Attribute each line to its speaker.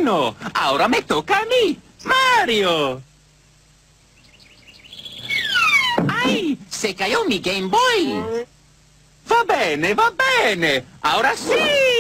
Speaker 1: Buono! Ora me tocca a me! Mario! Ai! Se cayó mi Game Boy! Va bene, va bene! Ora sì!